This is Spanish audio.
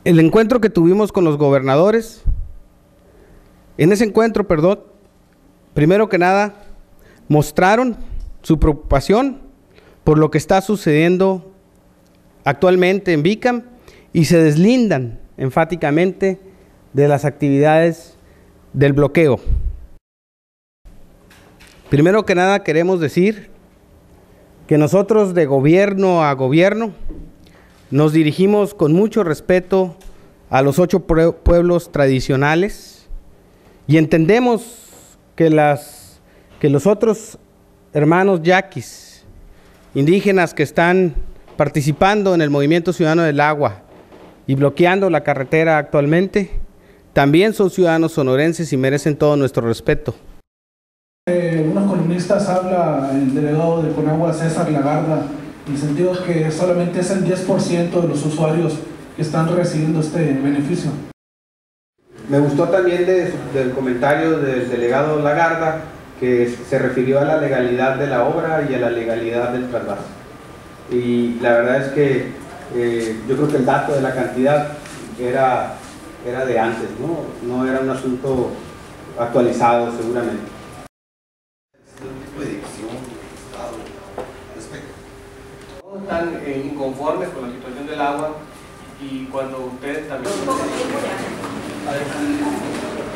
el encuentro que tuvimos con los gobernadores, en ese encuentro, primero que nada, mostraron su preocupación por lo que está sucediendo actualmente en Bicam y se deslindan enfáticamente de las actividades del bloqueo. Primero que nada queremos decir que nosotros de gobierno a gobierno nos dirigimos con mucho respeto a los 8 pueblos tradicionales y entendemos que los otros hermanos yaquis indígenas que están participando en el Movimiento Ciudadano del Agua y bloqueando la carretera actualmente, también son ciudadanos sonorenses y merecen todo nuestro respeto. Unos columnistas habla el delegado de Conagua, César Lagarda, en el sentido que solamente es el 10% de los usuarios que están recibiendo este beneficio. Me gustó también del comentario del delegado Lagarda, que se refirió a la legalidad de la obra y a la legalidad del trasvase. Y la verdad es que yo creo que el dato de la cantidad era de antes, no era un asunto actualizado seguramente. Todos están inconformes con la situación del agua y cuando ustedes también...